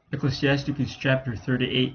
Ecclesiasticus chapter 38.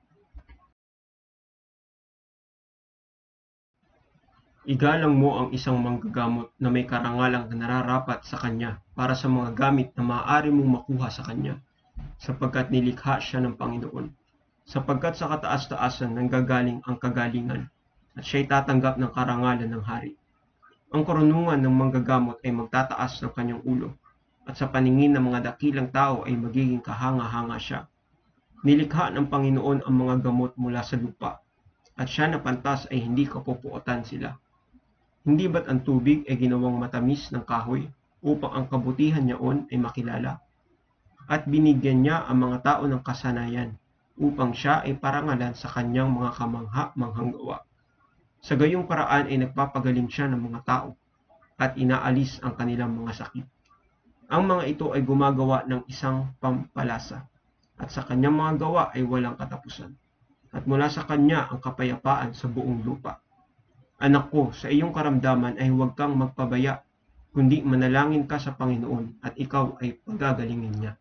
Igalang mo ang isang manggagamot na may karangalang nararapat sa kanya para sa mga gamit na maaari mong makuha sa kanya, sapagkat nilikha siya ng Panginoon. Sapagkat sa kataas-taasan nanggagaling ang kagalingan, at siya'y tatanggap ng karangalan ng hari. Ang karunungan ng manggagamot ay magtataas ng kanyang ulo, at sa paningin ng mga dakilang tao ay magiging kahanga-hanga siya. Nilikha ng Panginoon ang mga gamot mula sa lupa, at siya na pantas ay hindi kapupuotan sila. Hindi ba't ang tubig ay ginawang matamis ng kahoy upang ang kabutihan niyaon ay makilala? At binigyan niya ang mga tao ng kasanayan upang siya ay parangalan sa kanyang mga kamangha-manghang gawa. Sa gayong paraan ay nagpapagaling siya ng mga tao at inaalis ang kanilang mga sakit. Ang mga ito ay gumagawa ng isang pampalasa, at sa kanyang mga gawa ay walang katapusan. At mula sa kanya ang kapayapaan sa buong lupa. Anak ko, sa iyong karamdaman ay huwag kang magpabaya, kundi manalangin ka sa Panginoon at ikaw ay pagagalingin niya.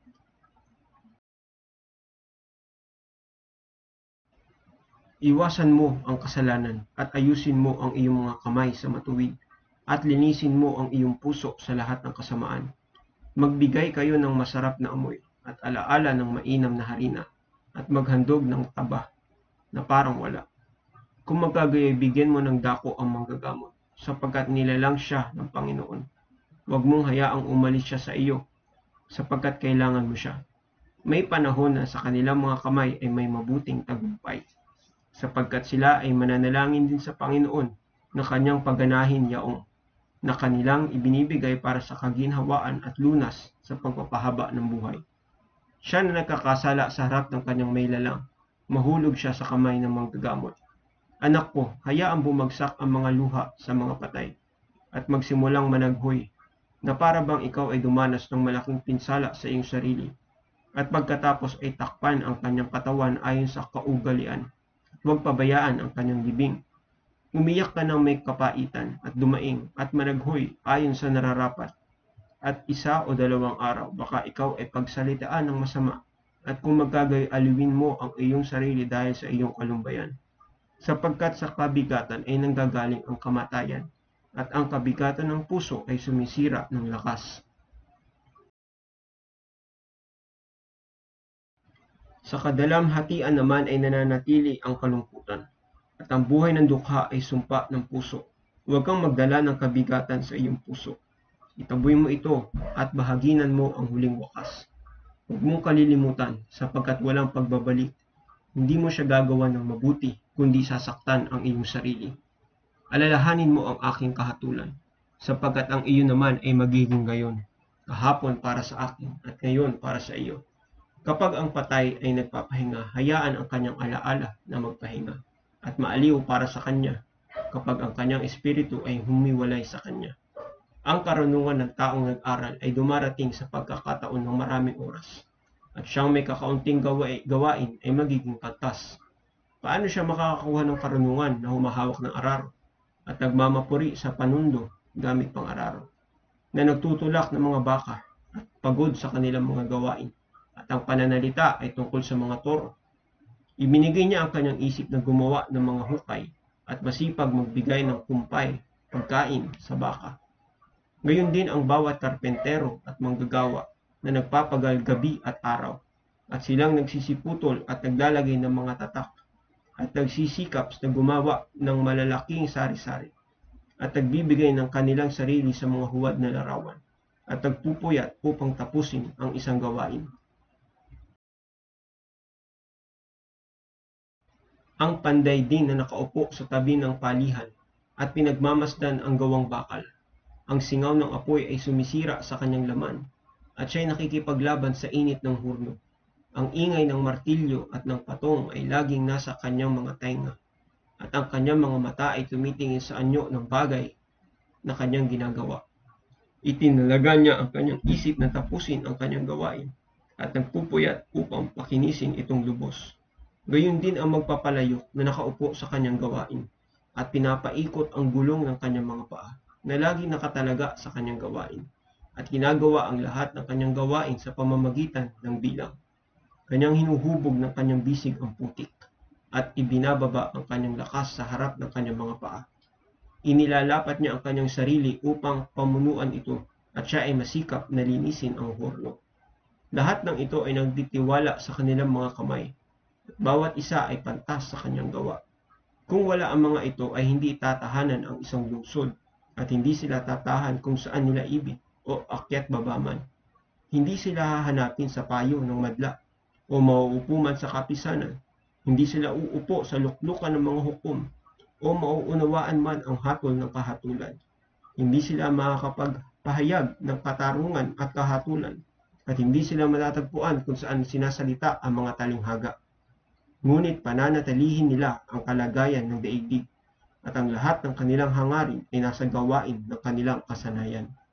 Iwasan mo ang kasalanan at ayusin mo ang iyong mga kamay sa matuwid at linisin mo ang iyong puso sa lahat ng kasamaan. Magbigay kayo ng masarap na amoy at alaala ng mainam na harina at maghandog ng taba na parang wala. Kung magkagayoy, bigyan mo ng dako ang manggagamot, sapagkat nilalang siya ng Panginoon. Huwag mong hayaang umalis siya sa iyo, sapagkat kailangan mo siya. May panahon na sa kanilang mga kamay ay may mabuting tagumpay, sapagkat sila ay mananalangin din sa Panginoon na kanyang pagganahin yaong, na kanilang ibinibigay para sa kaginhawaan at lunas sa pagpapahaba ng buhay. Siya na nagkakasala sa harap ng kanyang may lalang, mahulog siya sa kamay ng manggagamot. Anak ko, hayaang bumagsak ang mga luha sa mga patay, at magsimulang managhoy, na para bang ikaw ay dumanas ng malaking pinsala sa iyong sarili, at pagkatapos ay takpan ang kanyang katawan ayon sa kaugalian, at huwag pabayaan ang kanyang libing. Umiyak ka ng may kapaitan, at dumaing, at managhoy ayon sa nararapat, at 1 o 2 araw, baka ikaw ay pagsalitaan ng masama, at kung magkagayoy aliwin mo ang iyong sarili dahil sa iyong kalumbayan. Sapagkat sa kabigatan ay nanggagaling ang kamatayan, at ang kabigatan ng puso ay sumisira ng lakas. Sa kadalamhatian naman ay nananatili ang kalungkutan, at ang buhay ng dukha ay sumpa ng puso. Huwag kang magdala ng kabigatan sa iyong puso. Itaboy mo ito at bahaginan mo ang huling wakas. Huwag mong kalilimutan, sapagkat walang pagbabalik. Hindi mo siya gagawa ng mabuti, kundi sasaktan ang iyong sarili. Alalahanin mo ang aking kahatulan, sapagkat ang iyo naman ay magiging gayon, kahapon para sa akin at ngayon para sa iyo. Kapag ang patay ay nagpapahinga, hayaan ang kanyang alaala na magpahinga, at maaliw para sa kanya, kapag ang kanyang espiritu ay humiwalay sa kanya. Ang karunungan ng taong nag-aral ay dumarating sa pagkakataon ng maraming oras, at siyang may kakaunting gawain ay magiging pantas. Paano siya makakakuha ng karunungan na humahawak ng araro at nagmamapuri sa panundo gamit pang araro, na nagtutulak ng mga baka at pagod sa kanilang mga gawain, at ang pananalita ay tungkol sa mga toro? Ibinigay niya ang kanyang isip na gumawa ng mga hukay at masipag magbigay ng kumpay, pagkain sa baka. Gayon din ang bawat karpentero at manggagawa na nagpapagal gabi at araw, at silang nagsisiputol at naglalagay ng mga tatak, at nagsisikap na gumawa ng malalaking sari-sari, at nagbibigay ng kanilang sarili sa mga huwad na larawan, at nagpupuyat upang tapusin ang isang gawain. Ang panday din na nakaupo sa tabi ng palihan, at pinagmamasdan ang gawang bakal. Ang singaw ng apoy ay sumisira sa kanyang laman, at siya'y nakikipaglaban sa init ng hurno. Ang ingay ng martilyo at ng patong ay laging nasa kanyang mga tenga, at ang kanyang mga mata ay tumitingin sa anyo ng bagay na kanyang ginagawa. Itinalaga niya ang kanyang isip na tapusin ang kanyang gawain, at nagpupuyat upang pakinisin itong lubos. Gayon din ang magpapalayok na nakaupo sa kanyang gawain, at pinapaikot ang gulong ng kanyang mga paa, na laging nakatalaga sa kanyang gawain, at ginagawa ang lahat ng kanyang gawain sa pamamagitan ng bilang. Kanyang hinuhubog ng kanyang bisig ang putik, at ibinababa ang kanyang lakas sa harap ng kanyang mga paa. Inilalapat niya ang kanyang sarili upang pamunuan ito, at siya ay masikap na linisin ang horno. Lahat ng ito ay nagtitiwala sa kanilang mga kamay, at bawat isa ay pantas sa kanyang gawa. Kung wala ang mga ito ay hindi tatahanan ang isang lungsod, at hindi sila tatahan kung saan nila ibig o akyat baba man. Hindi sila hahanapin sa payo ng madla o mauupo man sa kapisanan. Hindi sila uupo sa luklukan ng mga hukom o mauunawaan man ang hatol ng kahatulan. Hindi sila makakapagpahayag ng katarungan at kahatulan, at hindi sila matatagpuan kung saan sinasalita ang mga talinghaga. Ngunit pananatilihin nila ang kalagayan ng daigdig, at ang lahat ng kanilang hangarin ay nasa gawain ng kanilang kasanayan.